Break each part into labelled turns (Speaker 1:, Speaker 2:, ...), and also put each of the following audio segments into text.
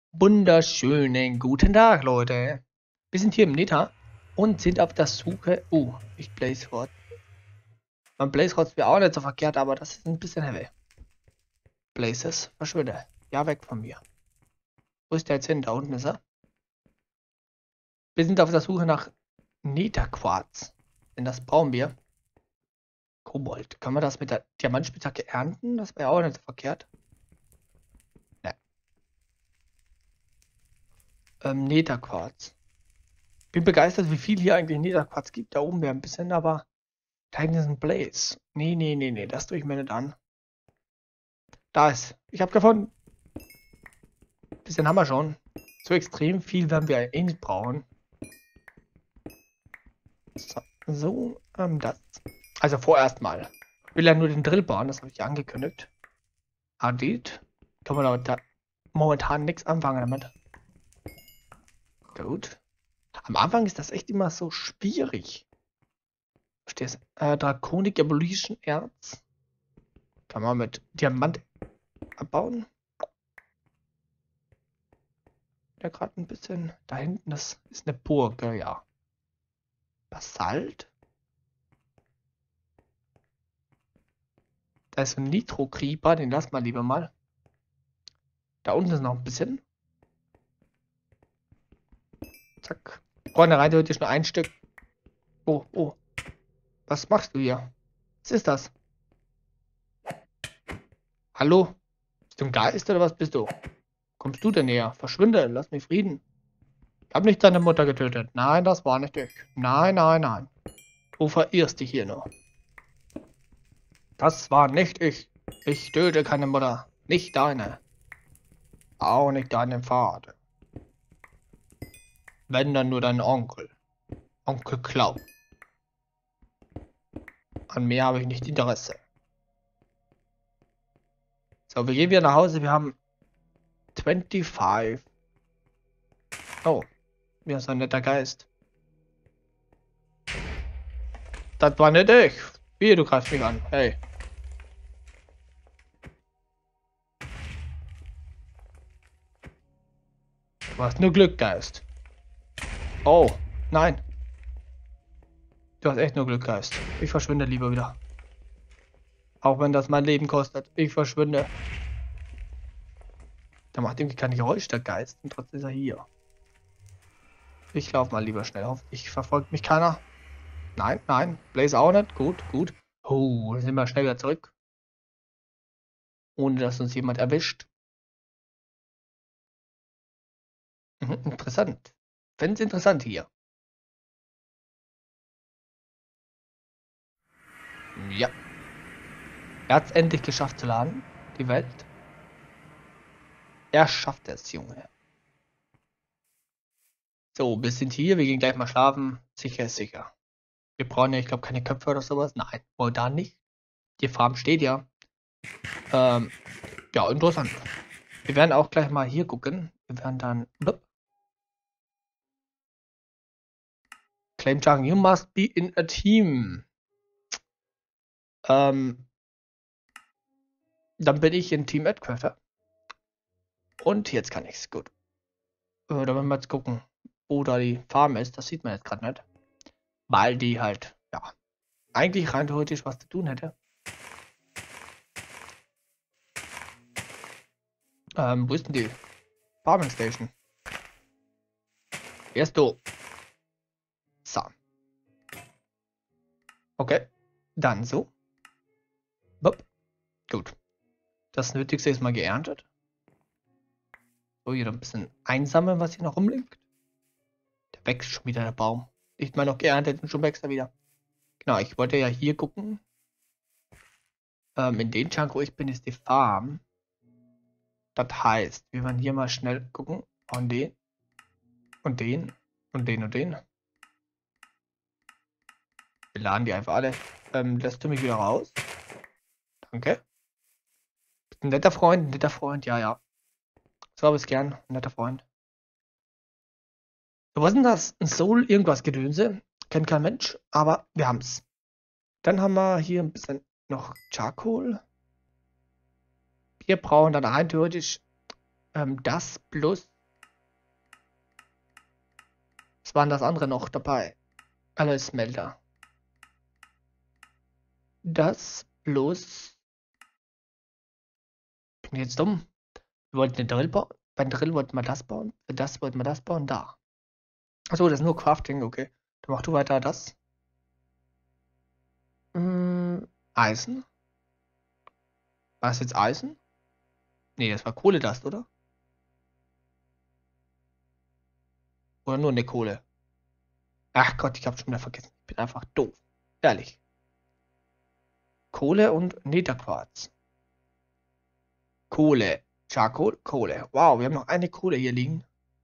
Speaker 1: Wunderschönen guten Tag, Leute. Wir sind hier im Nether und sind auf der Suche. Ich Blaze Rod. Mein Blaze Rod wäre auch nicht so verkehrt, aber das ist ein bisschen heavy. Blazes, verschwinde. Ja, weg von mir. Wo ist der jetzt hin? Da unten ist er. Wir sind auf der Suche nach Netherquarz. Denn das brauchen wir. Kobold. Kann man das mit der Diamantspitzhacke ernten? Das wäre auch nicht so verkehrt. Ne. Netherquarz. Bin begeistert, wie viel hier eigentlich Netherquarz gibt. Da oben wäre ein bisschen, aber da hinten ist ein Blaze. Nee, das tue ich mir nicht an. Da ist. Ich habe gefunden. Bisschen haben wir schon. So extrem viel werden wir eh nicht brauchen. Das. Also vorerst mal. Ich will ja nur den Drill bauen, das habe ich angekündigt. Adit. Kann man aber da momentan nichts anfangen damit. Gut. Am Anfang ist das echt immer so schwierig. Verstehst du? Draconic Evolution Erz. Kann man mit Diamant abbauen. Ja, gerade ein bisschen. Da hinten, das ist eine Burg, ja. Basalt. Da ist ein Nitro-Creeper, den lassen wir lieber mal. Da unten ist noch ein bisschen. Zack. Vorne rein theoretisch nur ein Stück. Oh. Was machst du hier? Was ist das? Hallo? Bist du ein Geist oder was bist du? Kommst du denn näher? Verschwinde, lass mich Frieden. Ich hab nicht deine Mutter getötet. Nein, das war nicht ich. Nein. Du verirrst dich hier nur. Das war nicht ich. Ich töte keine Mutter. Nicht deine. Auch nicht deinen Vater. Wenn dann nur dein Onkel. Onkel Klau. An mehr habe ich nicht Interesse. So, wir gehen wieder nach Hause. Wir haben 25. Oh, wir sind ein netter Geist. Das war nicht ich. Wie, du greifst mich an. Hey. Du hast nur Glück, Geist. Oh, nein. Du hast echt nur Glück, Geist. Ich verschwinde lieber wieder. Auch wenn das mein Leben kostet. Ich verschwinde. Der macht irgendwie kein Geräusch, der Geist. Und trotzdem ist er hier. Ich laufe mal lieber schnell auf. Ich verfolgt mich keiner. Nein. Blaze auch nicht. Gut. Oh, dann sind wir schnell wieder zurück. Ohne dass uns jemand erwischt. Interessant. Find's interessant hier. Ja. Er hat es endlich geschafft zu laden. Die Welt. Er schafft es, Junge. So, wir sind hier. Wir gehen gleich mal schlafen. Sicher ist sicher. Wir brauchen ja, ich glaube, keine Köpfe oder sowas. Nein, momentan nicht. Die Farm steht ja. Ja, interessant. Wir werden auch gleich mal hier gucken. Wir werden dann. Claim Jargon, you must be in a team. Dann bin ich in Team Edcrafter. Und jetzt kann ich's. Gut. Da werden wir jetzt gucken, wo da die Farm ist. Das sieht man jetzt gerade nicht. Weil die halt, ja, eigentlich rein theoretisch was zu tun hätte. Wo ist denn die Farming Station? Erst du. So. Okay. Dann so. Bup. Gut. Das Nötigste ist mal geerntet. So, hier ein bisschen einsammeln, was hier noch rumliegt. Der wächst schon wieder, der Baum. Nicht mal noch geerntet und schon wächst er wieder. Genau, ich wollte ja hier gucken. In den Chunk, wo ich bin, ist die Farm. Das heißt, wir werden hier mal schnell gucken. Und den. Und den. Und den und den. Wir laden die einfach alle. Lässt du mich wieder raus? Danke. Ein netter Freund, ja. So habe ich es gern, ein netter Freund. So, was ist denn das? Ein Soul, irgendwas Gedönse. Kennt kein Mensch, aber wir haben's. Dann haben wir hier ein bisschen noch Charcoal. Wir brauchen dann rein theoretisch das plus waren das andere noch dabei? Alle Smelter. Das bloß. Bin ich jetzt dumm? Wir wollten den Drill bauen. Beim Drill wollten wir das bauen. Für das wollten wir das bauen. Da. Achso, das ist nur Crafting, okay. Dann mach du weiter das. Eisen. War das jetzt Eisen? Nee, das war Kohledast, oder? Oder nur eine Kohle? Ach Gott, ich hab's schon wieder vergessen. Ich bin einfach doof. Ehrlich. Kohle und Netherquarz. Kohle. Charcoal, Kohle. Wow, wir haben noch eine Kohle hier liegen.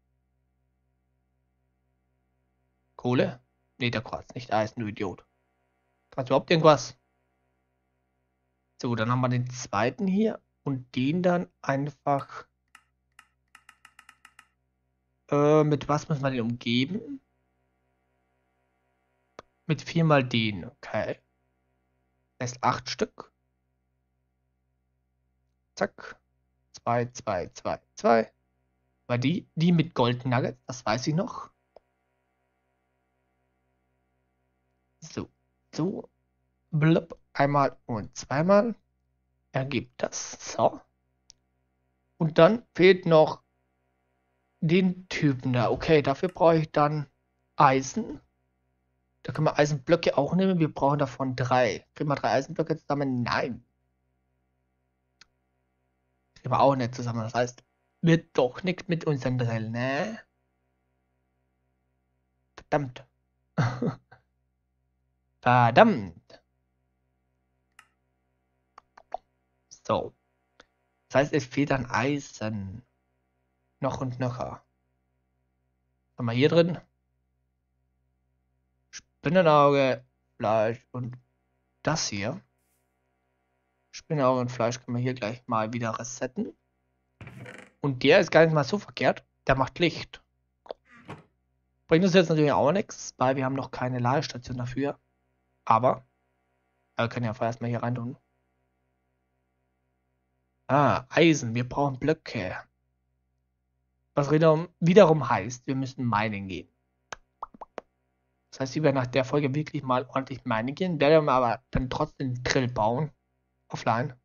Speaker 1: Kohle? Netherquarz, nicht Eisen, du Idiot. Kannst du überhaupt irgendwas? So, dann haben wir den zweiten hier und den dann einfach. Mit was muss man den umgeben? Mit 4 mal den, okay. Das heißt 8 Stück. Zack. 2, 2, 2, 2. War die mit Gold Nuggets, das weiß ich noch. So, so. Blub. Einmal und zweimal. Ergibt das. So. Und dann fehlt noch den Typen da. Okay, dafür brauche ich dann Eisen. Da können wir Eisenblöcke auch nehmen. Wir brauchen davon 3. Kriegen wir 3 Eisenblöcke zusammen? Nein. Kriegen wir auch nicht zusammen. Das heißt, wird doch nichts mit unseren Drill, ne? Verdammt. Verdammt. So. Das heißt, es fehlt an Eisen. Noch und nöcher. Was haben wir hier drin? Spinnenauge, Fleisch und das hier. Spinnenauge und Fleisch können wir hier gleich mal wieder resetten. Und der ist gar nicht mal so verkehrt. Der macht Licht. Bringt uns jetzt natürlich auch nichts, weil wir haben noch keine Ladestation dafür. Aber wir können ja vorerst mal hier rein tun. Ah, Eisen. Wir brauchen Blöcke. Was wiederum heißt, wir müssen Mining gehen. Das heißt, wir werden nach der Folge wirklich mal ordentlich Mining gehen. Werden wir aber dann trotzdem den Drill bauen. Offline.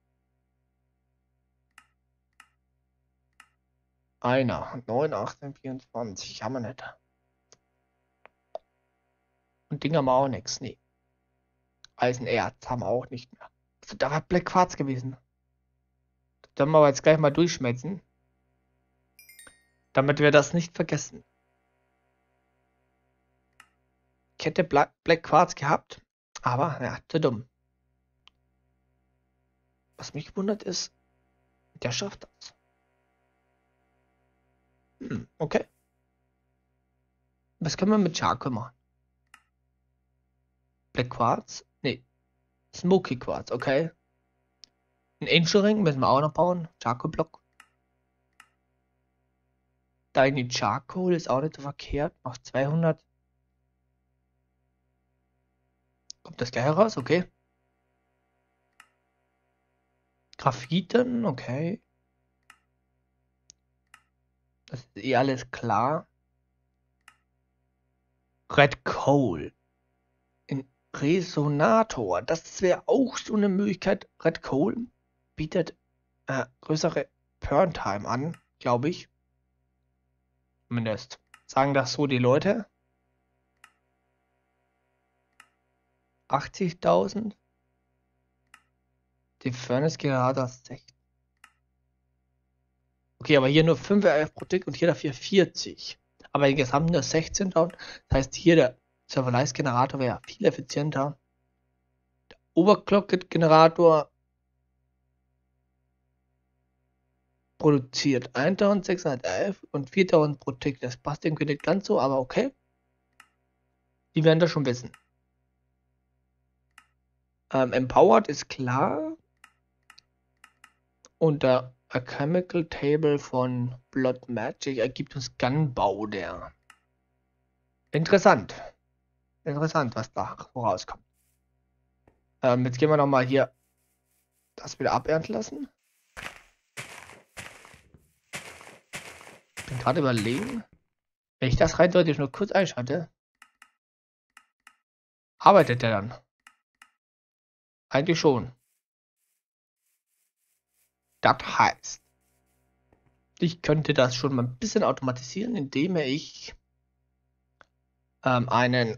Speaker 1: Einer. 9, 18, 24. Haben wir nicht. Und Ding haben wir auch nichts. Nee. Eisenerz haben wir auch nicht mehr. Also, da war Black Quarz gewesen. Das werden wir aber jetzt gleich mal durchschmelzen. Damit wir das nicht vergessen. Ich hätte Black Quarz gehabt. Aber, ja, zu dumm. Was mich wundert ist, der schafft das. Okay. Was können wir mit Charcoal machen? Black Quarz? Nee. Smoky Quarz, okay. Ein Angel Ring müssen wir auch noch bauen. Charcoal Block. Deine Charcoal ist auch nicht so verkehrt. Noch 200. Kommt das gleich raus? Okay. Graphiten, okay. Das ist eh alles klar. Red Coal. In Resonator. Das wäre auch so eine Möglichkeit. Red Coal bietet größere Burn-Time an, glaube ich. Zumindest sagen das so die Leute. 80.000. Die Furnace-Generator 16. Okay, aber hier nur 5 RF pro Tick und hier dafür 40. Aber jetzt haben wir nur 16.000. Das heißt, hier der Serverless-Generator wäre viel effizienter. Der Overclocked-Generator produziert 1611 und 4000 pro Tick. Das passt irgendwie nicht ganz so, aber okay. Die werden das schon wissen. Empowered ist klar. Und der Chemical Table von Blood Magic ergibt uns Gunpowder. Interessant. Interessant, was da rauskommt. Jetzt gehen wir nochmal hier das wieder abernten lassen. Bin gerade überlegen. Wenn ich das rein theoretisch nur kurz einschalte, arbeitet der dann. Eigentlich schon. Das heißt, ich könnte das schon mal ein bisschen automatisieren, indem ich einen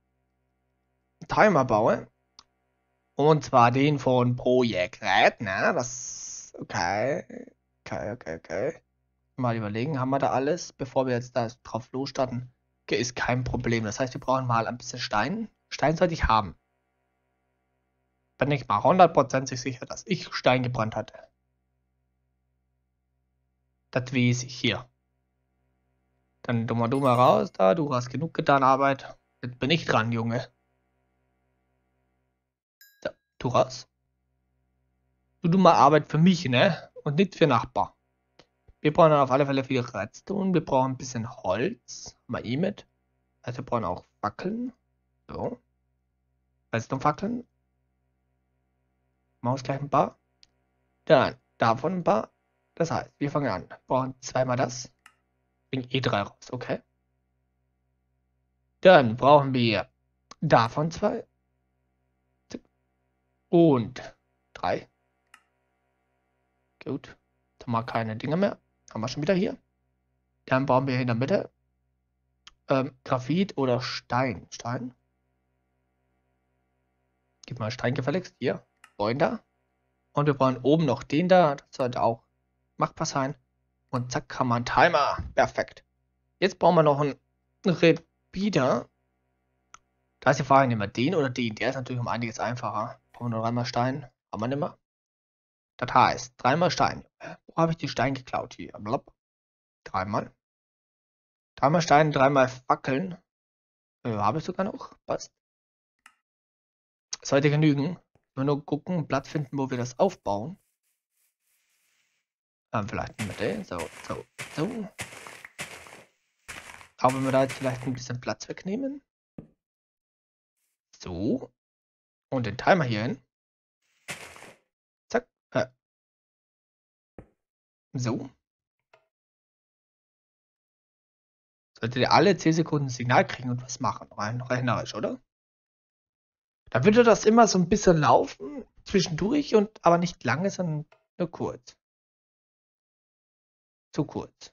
Speaker 1: Timer baue. Und zwar den von Projekt Red, ne? Das. Okay. Mal überlegen, haben wir da alles, bevor wir jetzt da drauf losstarten? Okay, ist kein Problem. Das heißt, wir brauchen mal ein bisschen Stein. Stein sollte ich haben. Bin ich mal 100% sicher, dass ich Stein gebrannt hatte. Das weiß ich hier. Dann du mal raus da. Du hast genug getan, Arbeit. Jetzt bin ich dran, Junge. So, du raus. Du mal Arbeit für mich, ne? Und nicht für Nachbar. Wir brauchen dann auf alle Fälle viel Redstone. Wir brauchen ein bisschen Holz. Mal eh mit. Also wir brauchen auch Fackeln. So. Redstone-Fackeln. Maus gleich ein paar. Dann davon ein paar. Das heißt, wir fangen an. Wir brauchen zweimal das. Bringen E3 raus, okay. Dann brauchen wir davon zwei. Und drei. Gut. Dann haben wir keine Dinger mehr. Haben wir schon wieder hier. Dann brauchen wir in der Mitte Graphit oder Stein. Stein. Gib mal Stein gefälligst. Hier. 9 da. Und wir brauchen oben noch den da. Das sollte auch machbar sein. Und zack, haben wir einen Timer. Perfekt. Jetzt brauchen wir noch einen Repeater. Da ist die Frage, nehmen wir den oder den? Der ist natürlich um einiges einfacher. Brauchen wir nur dreimal Stein. Haben wir nicht mehr. Das heißt, dreimal Stein. Wo habe ich die Stein geklaut? Hier. Blop. Dreimal. Dreimal Stein, dreimal Fackeln. Habe ich sogar noch. Passt. Sollte genügen. Nur gucken, Platz finden, wo wir das aufbauen. Vielleicht mit der. So. Auch wenn wir da jetzt vielleicht ein bisschen Platz wegnehmen. So. Und den Timer hier hin. Zack. So. Solltet ihr alle 10 Sekunden ein Signal kriegen und was machen. Rein rechnerisch, oder? Dann würde das immer so ein bisschen laufen. Zwischendurch und aber nicht lange, sondern nur kurz. Zu kurz.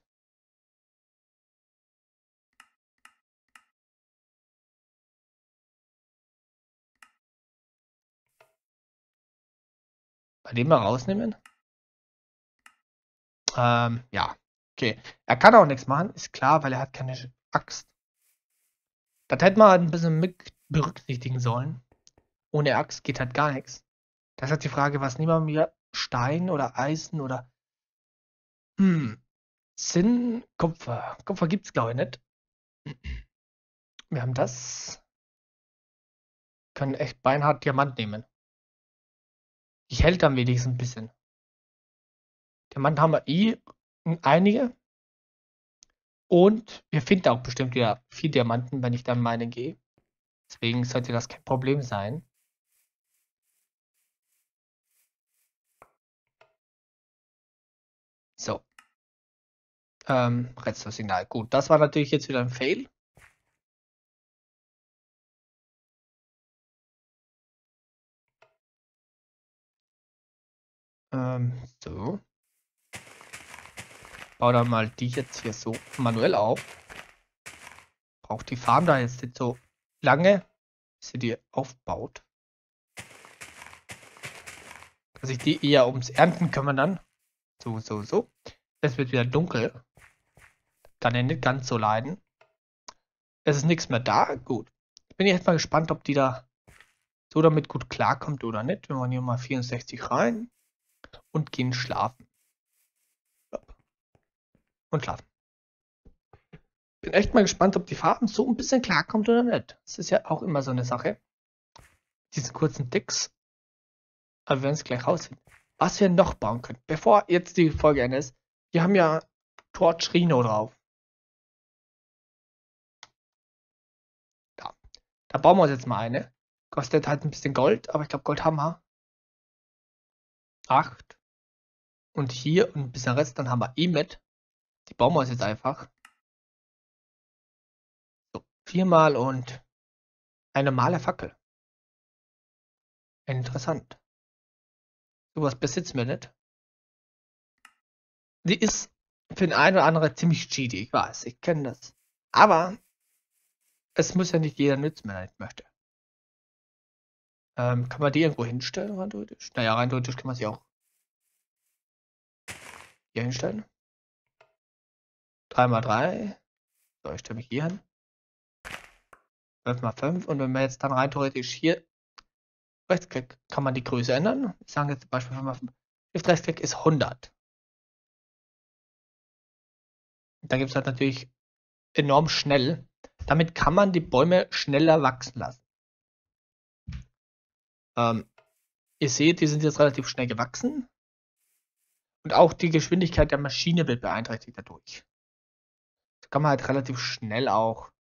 Speaker 1: Bei dem mal rausnehmen. Ja. Okay. Er kann auch nichts machen, ist klar, weil er hat keine Axt. Das hätte man halt ein bisschen mit berücksichtigen sollen. Ohne Axt geht halt gar nichts. Das ist halt die Frage, was nehmen wir mir? Stein oder Eisen oder Zinn, Kupfer. Kupfer gibt's glaube ich nicht. Wir haben das. Können echt beinhart Diamant nehmen. Die hält dann wenigstens ein bisschen. Diamant haben wir eh einige. Und wir finden auch bestimmt wieder 4 Diamanten, wenn ich dann meine gehe. Deswegen sollte das kein Problem sein. So. Redstone-Signal. Gut, das war natürlich jetzt wieder ein Fail. So. Baue dann mal die jetzt hier so manuell auf. Braucht die Farm da jetzt nicht so lange, bis sie die aufbaut. Dass ich die eher ums Ernten kümmern dann. So. Es wird wieder dunkel. Kann er nicht ganz so leiden. Es ist nichts mehr da. Gut. Bin ich jetzt mal gespannt, ob die da so damit gut klarkommt oder nicht. Wir machen hier mal 64 rein und gehen schlafen. Und schlafen. Bin echt mal gespannt, ob die Farben so ein bisschen klarkommt oder nicht. Das ist ja auch immer so eine Sache. Diesen kurzen Ticks. Aber wir werden es gleich rausfinden. Was wir noch bauen können. Bevor jetzt die Folge endet ist. Wir haben ja Torch Rhino drauf. Da bauen wir uns jetzt mal eine. Kostet halt ein bisschen Gold, aber ich glaube Gold haben wir. 8. Und hier und ein bisschen Rest, dann haben wir eh mit. Die bauen wir uns jetzt einfach. 4-mal und eine normale Fackel. Interessant. Sowas besitzen wir nicht. Die ist für den einen oder anderen ziemlich cheaty, ich weiß, ich kenne das. Aber es muss ja nicht jeder nützen, wenn er nicht möchte. Kann man die irgendwo hinstellen, rein theoretisch? Naja, rein theoretisch kann man sie auch hier hinstellen. 3x3. So, ich stelle mich hier hin. 12x5. Und wenn man jetzt dann rein theoretisch hier Rechtsklick, kann man die Größe ändern. Ich sage jetzt zum Beispiel 5x5. Shift-Rechtsklick ist 100. Da gibt es halt natürlich enorm schnell. Damit kann man die Bäume schneller wachsen lassen. Ihr seht, die sind jetzt relativ schnell gewachsen. Und auch die Geschwindigkeit der Maschine wird beeinträchtigt dadurch. Das kann man halt relativ schnell auch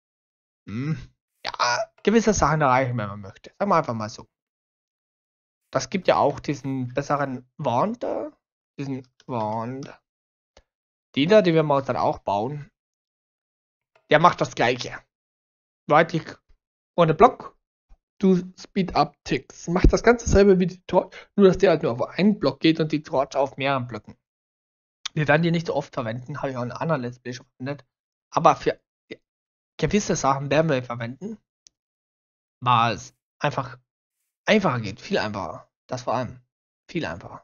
Speaker 1: gewisse Sachen erreichen, wenn man möchte. Sagen wir einfach mal so. Das gibt ja auch diesen besseren Wand da. Diesen Wand. Den da, den wir mal dann auch bauen. Der macht das gleiche. Right-Click ohne Block. Du Speed Up Ticks. Macht das Ganze selber wie die Torch, nur dass der halt nur auf einen Block geht und die Torch auf mehreren Blöcken. Wir werden die nicht so oft verwenden, habe ich auch in anderen Let's Play schon verwendet. Aber für gewisse Sachen werden wir verwenden, weil es einfach einfacher geht, viel einfacher. Das vor allem. Viel einfacher.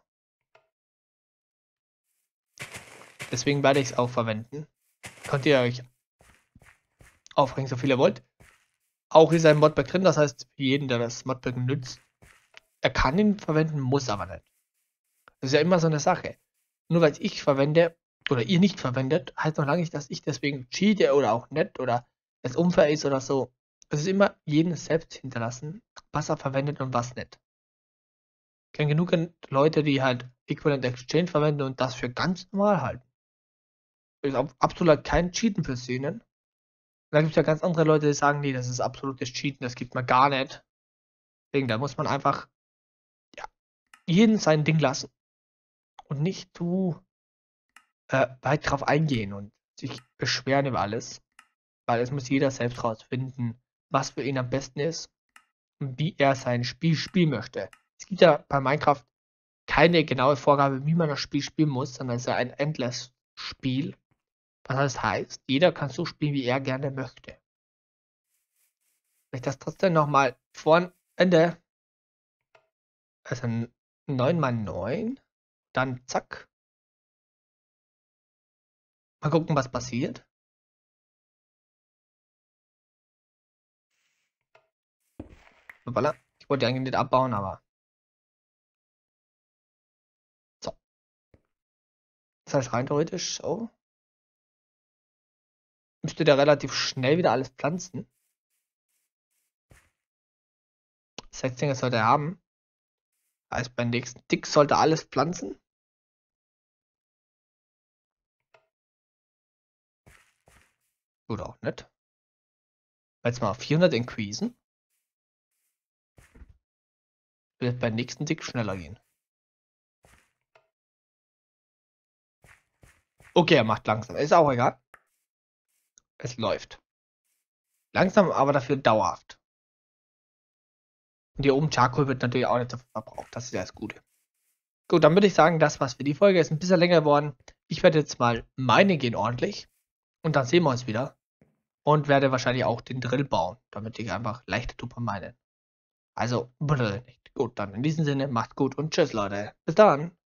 Speaker 1: Deswegen werde ich es auch verwenden. Könnt ihr euch aufregen, so viel ihr wollt. Auch ist ein Modpack drin, das heißt, für jeden, der das Modpack nützt, er kann ihn verwenden, muss aber nicht. Das ist ja immer so eine Sache. Nur weil ich verwende oder ihr nicht verwendet, heißt noch lange nicht, dass ich deswegen cheate oder auch nicht oder es unfair ist oder so. Es ist immer jedem selbst hinterlassen, was er verwendet und was nicht. Ich kenne genug Leute, die halt Equivalent Exchange verwenden und das für ganz normal halten. Ist absolut kein Cheaten für sie, ne? Da gibt es ja ganz andere Leute, die sagen, nee, das ist absolutes Cheaten, das gibt man gar nicht. Deswegen, da muss man einfach jeden sein Ding lassen. Und nicht zu weit drauf eingehen und sich beschweren über alles. Weil es muss jeder selbst rausfinden, was für ihn am besten ist und wie er sein Spiel spielen möchte. Es gibt ja bei Minecraft keine genaue Vorgabe, wie man das Spiel spielen muss, sondern es ist ja ein endless Spiel. Was das heißt, jeder kann so spielen, wie er gerne möchte. Wenn ich das trotzdem nochmal vor Ende, also 9x9, dann zack. Mal gucken, was passiert. Voilà. Ich wollte eigentlich nicht abbauen, aber so. Das heißt rein theoretisch so. Müsste der relativ schnell wieder alles pflanzen. 16 sollte er haben. Heißt beim nächsten Tick sollte alles pflanzen. Oder auch nicht. Jetzt mal auf 400 increasen. Wird beim nächsten Tick schneller gehen. Okay, er macht langsam. Ist auch egal. Es läuft. Langsam, aber dafür dauerhaft. Und hier oben Charcoal wird natürlich auch nicht so verbraucht. Das ist ja das Gute. Gut, dann würde ich sagen, das war's für die Folge. Ist ein bisschen länger geworden. Ich werde jetzt mal Mining gehen ordentlich. Und dann sehen wir uns wieder. Und werde wahrscheinlich auch den Drill bauen, damit ich einfach leichter tue beim Minen. Also, nicht. Gut, dann in diesem Sinne, macht's gut und tschüss, Leute. Bis dann.